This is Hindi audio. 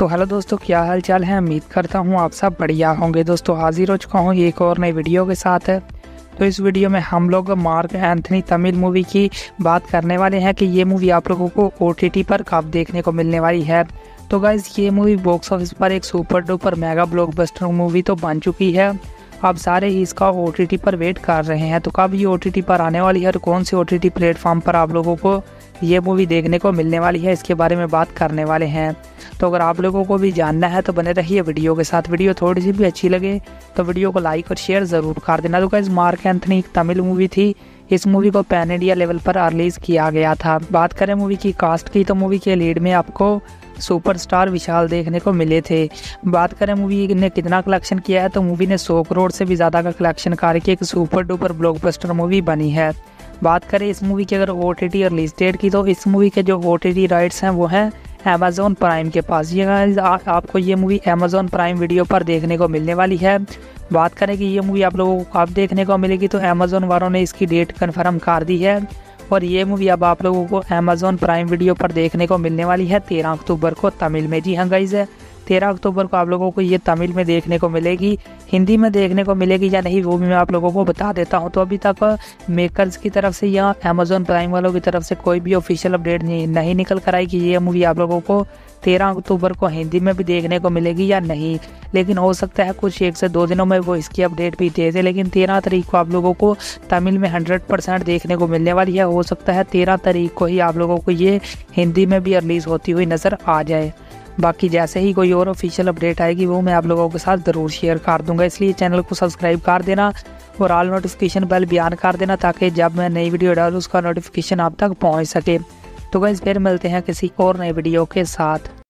तो हेलो दोस्तों, क्या हाल चाल है। उम्मीद करता हूँ आप सब बढ़िया होंगे। दोस्तों हाजिर हो चुका हूँ एक और नई वीडियो के साथ। तो इस वीडियो में हम लोग मार्क एंथनी तमिल मूवी की बात करने वाले हैं कि ये मूवी आप लोगों को OTT पर कब देखने को मिलने वाली है। तो गाइस, ये मूवी बॉक्स ऑफिस पर एक super duper mega blockbuster movie तो बन चुकी है। अब सारे ही इसका OTT पर वेट कर रहे हैं। तो कब ये OTT पर आने वाली है और कौन से OTT प्लेटफॉर्म पर आप लोगों को ये मूवी देखने को मिलने वाली है, इसके बारे में बात करने वाले हैं। तो अगर आप लोगों को भी जानना है तो बने रहिए वीडियो के साथ। वीडियो थोड़ी सी भी अच्छी लगे तो वीडियो को लाइक और शेयर ज़रूर कर देना। तो गाइस, मार्क एंथनी एक तमिल मूवी थी। इस मूवी को पैन इंडिया लेवल पर रिलीज़ किया गया था। बात करें मूवी की कास्ट की, तो मूवी के लीड में आपको सुपरस्टार विशाल देखने को मिले थे। बात करें मूवी ने कितना कलेक्शन किया है, तो मूवी ने 100 करोड़ से भी ज़्यादा का कलेक्शन करके एक सुपर डुपर ब्लॉकबस्टर मूवी बनी है। बात करें इस मूवी की अगर OTT रिलीज डेट की, तो इस मूवी के जो OTT राइट्स हैं वो हैं Amazon प्राइम के पास। ये आपको ये मूवी Amazon प्राइम वीडियो पर देखने को मिलने वाली है। बात करें कि ये मूवी आप लोगों को कब देखने को मिलेगी, तो Amazon वालों ने इसकी डेट कन्फर्म कर दी है और ये मूवी अब आप लोगों को Amazon प्राइम वीडियो पर देखने को मिलने वाली है 13 अक्टूबर को तमिल में। जी हाँ गाइस, 13 अक्टूबर को आप लोगों को ये तमिल में देखने को मिलेगी। हिंदी में देखने को मिलेगी या नहीं वो भी मैं आप लोगों को बता देता हूँ। तो अभी तक मेकर्स की तरफ से या Amazon प्राइम वालों की तरफ से कोई भी ऑफिशियल अपडेट नहीं निकल कर आई कि ये मूवी आप लोगों को 13 अक्टूबर को हिंदी में भी देखने को मिलेगी या नहीं। लेकिन हो सकता है कुछ 1 से 2 दिनों में वो इसकी अपडेट भी दे दे। लेकिन 13 तारीख को आप लोगों को तमिल में 100% देखने को मिलने वाली है। हो सकता है 13 तारीख को ही आप लोगों को ये हिंदी में भी रिलीज़ होती हुई नज़र आ जाए। बाकी जैसे ही कोई और ऑफिशियल अपडेट आएगी वो मैं आप लोगों के साथ ज़रूर शेयर कर दूंगा। इसलिए चैनल को सब्सक्राइब कर देना और ऑल नोटिफिकेशन बेल भी ऑन कर देना, ताकि जब मैं नई वीडियो डालूँ उसका नोटिफिकेशन आप तक पहुंच सके। तो गाइस, फिर मिलते हैं किसी और नए वीडियो के साथ।